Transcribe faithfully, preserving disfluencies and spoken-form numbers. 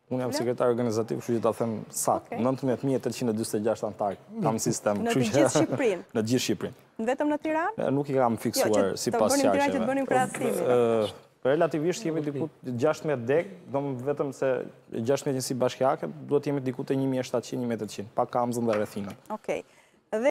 Unë jam sekretar organizativ, kështu që ta them sakt, nëntëmbëdhjetë mijë tetëqind e dymbëdhjetë e gjashtë antar kam sistem. Në të gjithë Shqipërinë? Në gjithë Shqipërinë. Vetëm në Tiranë? Nuk i kam fiksuar sipas qarqeve. Jo, që të bënim Tiranë që të bënim krahasimin. Relativisht jemi diku gjashtëdhjetë dek, do më vetëm se gjashtëdhjetë njësi bashkiake, duhet jemi diku të një mijë e shtatëqind, një mijë e tetëqind, pak kamzën dhe rrethinën. Okej.